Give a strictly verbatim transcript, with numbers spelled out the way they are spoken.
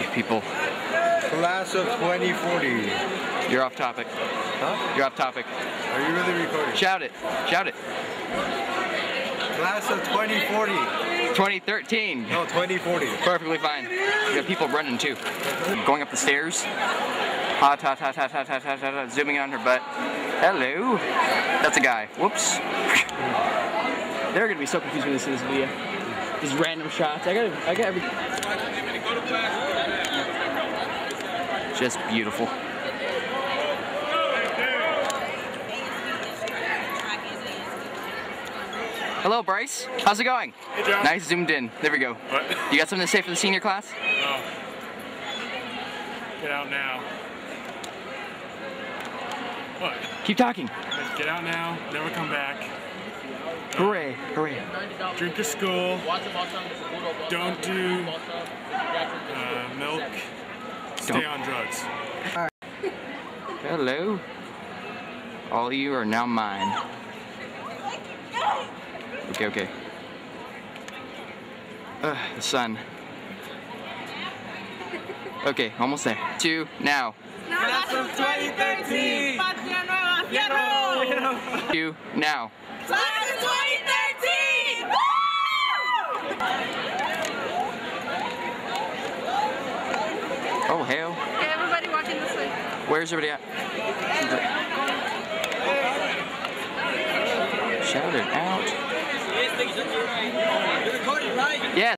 people. Class of twenty forty. You're off topic. Huh? You're off topic. Are you really recording? Shout it. Shout it. Class of twenty forty. twenty thirteen. No, twenty forty. Perfectly fine. You got people running too. Going up the stairs. Hot, hot, hot, hot, hot, hot, hot, hot, zooming on her butt. Hello. That's a guy. Whoops. They're gonna be so confused when they see this video. These random shots. I got, I got every. Just beautiful. Hello, Bryce. How's it going? Hey, John. Nice zoomed in. There we go. What? You got something to say for the senior class? No. Get out now. What? Keep talking. Get out now. Never come back. Hooray, hooray. Drink at school. Don't do uh, milk. Stay Don't. on drugs. Hello. All of you are now mine. Okay, okay. Ugh, the sun. Okay, almost there. Two, now. Class of twenty thirteen! Patria Nueva, Fierro! Two, now. Class of twenty thirteen! Woo! Oh, hell. Okay, everybody walking this way. Where's everybody at? Shout it out. Yes.